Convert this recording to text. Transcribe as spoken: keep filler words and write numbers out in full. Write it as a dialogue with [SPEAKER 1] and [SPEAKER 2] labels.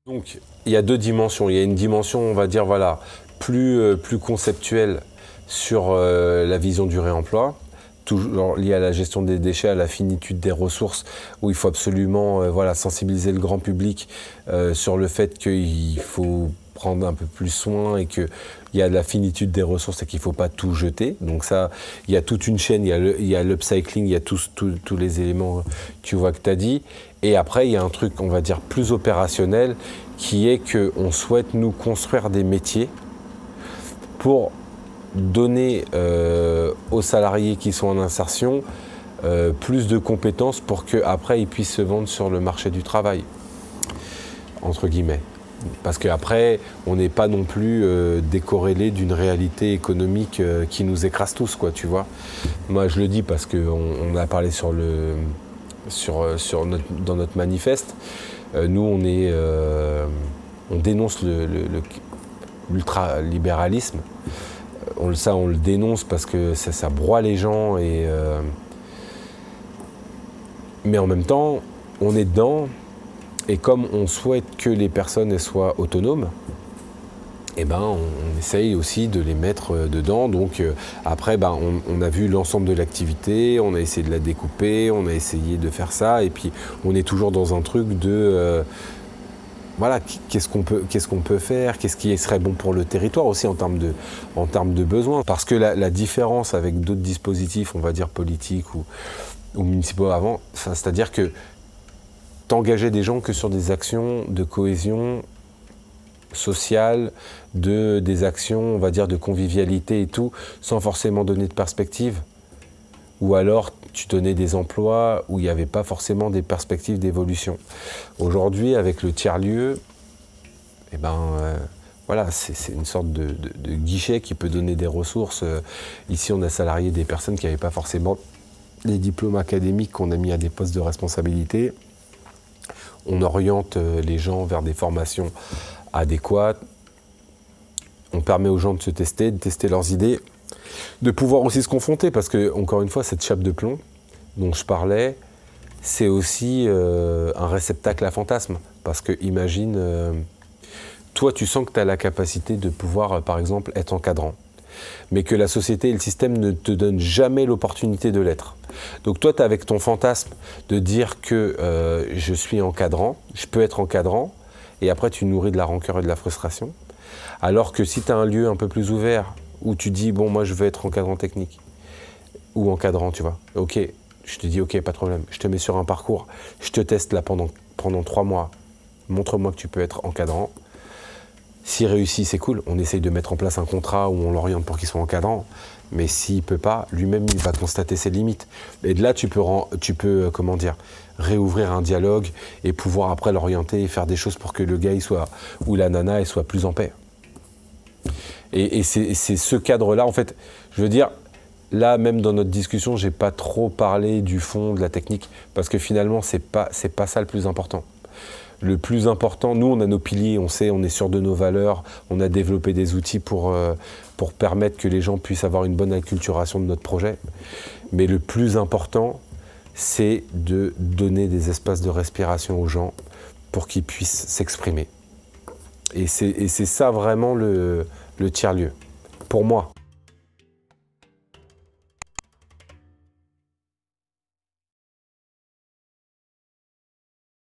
[SPEAKER 1] Donc, il y a deux dimensions. Il y a une dimension, on va dire, voilà, plus, euh, plus conceptuelle sur euh, la vision du réemploi, toujours liée à la gestion des déchets, à la finitude des ressources, où il faut absolument euh, voilà, sensibiliser le grand public euh, sur le fait qu'il faut prendre un peu plus soin et qu'il y a de la finitude des ressources et qu'il ne faut pas tout jeter. Donc ça, il y a toute une chaîne, il y a l'upcycling, il y a tous, tous, tous les éléments tu vois, que tu as dit. Et après, il y a un truc, on va dire, plus opérationnel, qui est qu'on souhaite, nous, construire des métiers pour donner euh, aux salariés qui sont en insertion euh, plus de compétences pour qu'après, ils puissent se vendre sur le marché du travail, entre guillemets. Parce qu'après, on n'est pas non plus euh, décorrélé d'une réalité économique euh, qui nous écrase tous, quoi, tu vois. Moi, je le dis parce qu'on on a parlé sur le, sur, sur notre, dans notre manifeste. Euh, nous, on, est, euh, on dénonce le, le, le, l'ultralibéralisme. On, ça, on le dénonce parce que ça, ça broie les gens. Et, euh, mais en même temps, on est dedans. Et comme on souhaite que les personnes soient autonomes, eh ben, on, on essaye aussi de les mettre dedans. Donc euh, après, ben, on, on a vu l'ensemble de l'activité, on a essayé de la découper, on a essayé de faire ça. Et puis on est toujours dans un truc de... Euh, voilà, qu'est-ce qu'on peut, qu'est-ce qu'on peut faire, qu'est-ce qui serait bon pour le territoire aussi en termes de, en termes de besoins. Parce que la, la différence avec d'autres dispositifs, on va dire politiques ou, ou municipaux avant, c'est-à-dire que t'engager des gens que sur des actions de cohésion sociale, de, des actions, on va dire, de convivialité et tout, sans forcément donner de perspective. Ou alors, tu donnais des emplois où il n'y avait pas forcément des perspectives d'évolution. Aujourd'hui, avec le tiers-lieu, eh ben, euh, voilà, c'est une sorte de, de, de guichet qui peut donner des ressources. Ici, on a salarié des personnes qui n'avaient pas forcément les diplômes académiques qu'on a mis à des postes de responsabilité. On oriente les gens vers des formations adéquates. On permet aux gens de se tester, de tester leurs idées, de pouvoir aussi se confronter, parce que, encore une fois, cette chape de plomb dont je parlais, c'est aussi euh, un réceptacle à fantasmes. Parce que, imagine, euh, toi, tu sens que tu as la capacité de pouvoir, euh, par exemple, être encadrant. Mais que la société et le système ne te donnent jamais l'opportunité de l'être. Donc toi, tu es avec ton fantasme de dire que euh, je suis encadrant, je peux être encadrant, et après tu nourris de la rancœur et de la frustration. Alors que si tu as un lieu un peu plus ouvert, où tu dis, bon, moi je veux être encadrant technique, ou encadrant, tu vois, ok, je te dis, ok, pas de problème, je te mets sur un parcours, je te teste là pendant, pendant trois mois, montre-moi que tu peux être encadrant. S'il réussit, c'est cool, on essaye de mettre en place un contrat où on l'oriente pour qu'il soit encadrant, mais s'il ne peut pas, lui-même, il va constater ses limites. Et de là, tu peux, tu peux comment dire, réouvrir un dialogue et pouvoir après l'orienter et faire des choses pour que le gars il soit, ou la nana il soit plus en paix. Et, et c'est ce cadre-là, en fait, je veux dire, là, même dans notre discussion, je n'ai pas trop parlé du fond, de la technique, parce que finalement, ce n'est pas, c'est pas ça le plus important. Le plus important, nous on a nos piliers, on sait, on est sûr de nos valeurs, on a développé des outils pour, euh, pour permettre que les gens puissent avoir une bonne acculturation de notre projet. Mais le plus important, c'est de donner des espaces de respiration aux gens pour qu'ils puissent s'exprimer. Et c'est ça vraiment le, le tiers-lieu, pour moi.